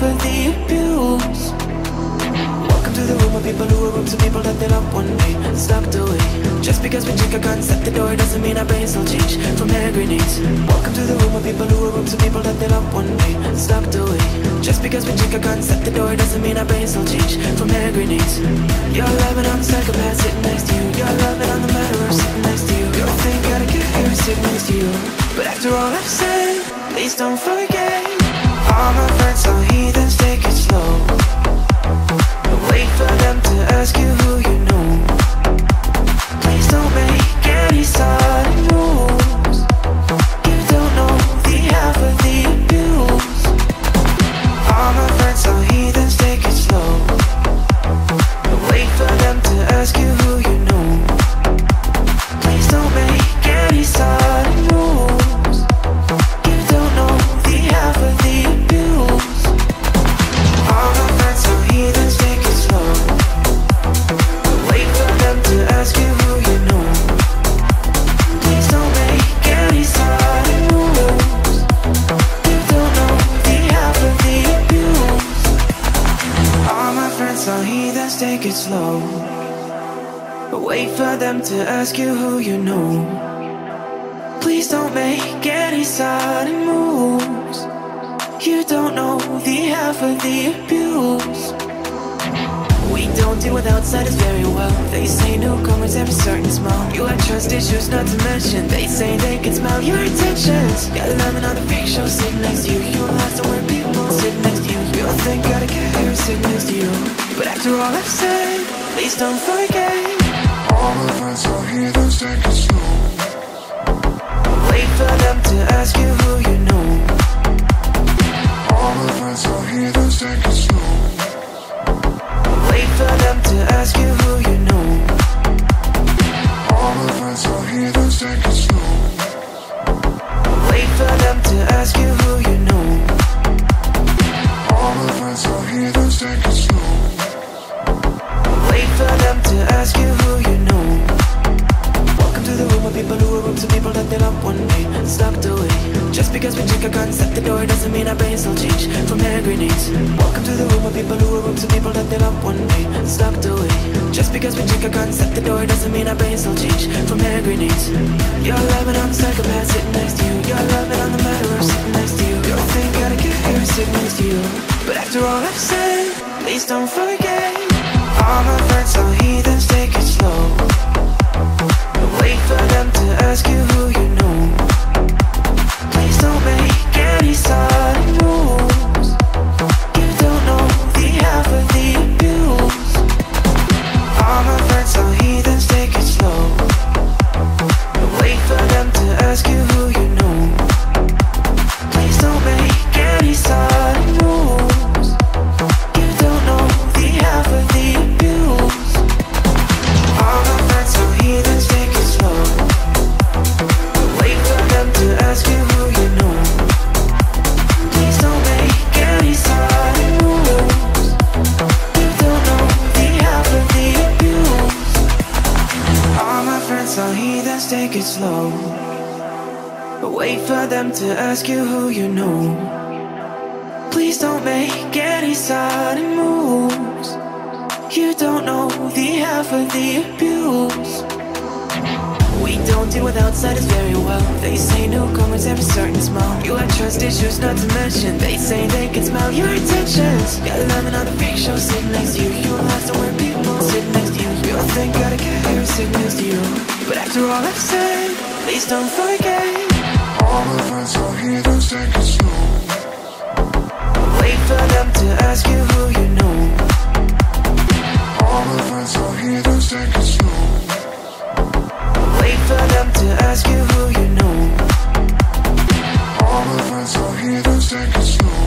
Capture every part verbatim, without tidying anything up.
of the abuse. Welcome to the room of people who are rooms of people that they love one day sucked away. Just because we check a guns at the door doesn't mean our brains will change from hand grenades. Welcome to the room of people who are rooms of people that they love one day sucked away. Just because we check a guns at the door doesn't mean our brains will change from hand grenades. You're loving on the psychopath sitting next to you. You're loving on the murderer sitting next to you. You don't think I'd get here sitting next to you. But after all I've said, please don't forget, all my friends are heathens, take it slow. Wait for them to ask you who you know. Please don't make any sudden moves. You don't know the half of the abuse. All my friends are heathens, take it slow. Wait for them to ask you who you know. Please don't make any sudden moves. You don't know the half of the abuse. All my friends are heathens, take it slow. Wait for them to ask you who you know. Please don't make any sudden moves. You don't know the half of the abuse. All my friends are heathens, take it slow. Wait for them to ask you who you know. Please don't make any sudden moves. You don't know the half of the abuse. We don't deal with outsiders very well. They say newcomers have a certain smell. You have trust issues, not to mention they say they can smell your intentions. Got loving on the fake show sitting next to you. You don't have to wear people sitting next to you. You don't think gotta get here sitting next to you. But after all I've said, please don't forget, all my friends are heathens, take it slow. wait for them to ask you who you know. All my friends are heathens, take it slow. Wait for them to ask you who you know. All my friends are heathens, take it slow. Wait for them to ask you who you know. All my friends are heathens, take it slow. Wait for them to ask you who you know. Welcome to the room of people who are rooms of people that they love one day sucked away. Just because we check a guns at the door doesn't mean our brains will change from hand grenades. Welcome to the room of people who are rooms of people that they love one day sucked away. Just because we check a guns at the door doesn't mean our brains will change from hand grenades. You're loving on the psychopath sitting next to you. You're loving on the murderer sitting next to you. You don't think gotta get here sitting next to you. But after all I've said, please don't forget, all my friends are heathens, take it slow. Wait for them to ask you who you know. Please don't make any sudden moves. You don't know the half of the abuse. All my friends are heathens, take it slow. Wait for them to ask you who you know. Please don't make any sudden moves. You don't know the half of the abuse. All my friends are heathens, take it slow. Wait for them to ask you who you know. Please don't make any sudden moves. You don't know the half of the abuse. All my friends are heathens, take it slow. Wait for them to ask you who you know. Please don't make any sudden moves. You don't know the half of the abuse. We don't deal with outsiders very well. They say newcomers have a certain smell. You have trust issues, not to mention they say they can smell your intentions. Got loving on the fake show sitting next to you. You don't have to wear people sitting next to you. You don't think gotta get here sitting next to you. But after all I've said, please don't forget, all my friends are heathens, take it slow. wait for them to ask you who you know. All my friends are heathens, take it slow. Wait for them to ask you who you know. All my friends are heathens, take it slow.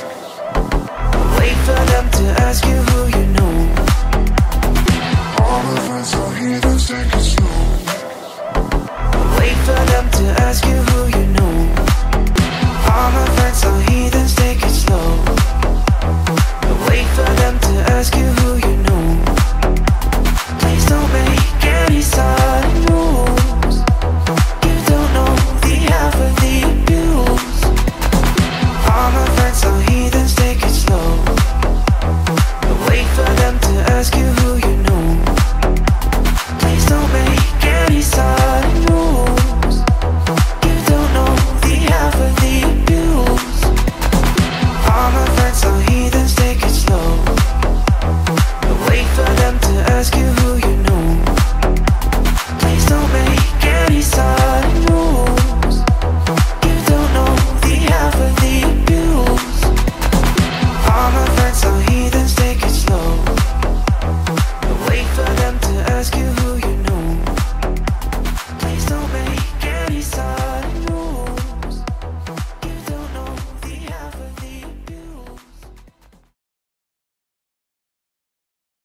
Wait for them to ask you who you know. All my friends are heathens, take it slow. Wait for them to ask you who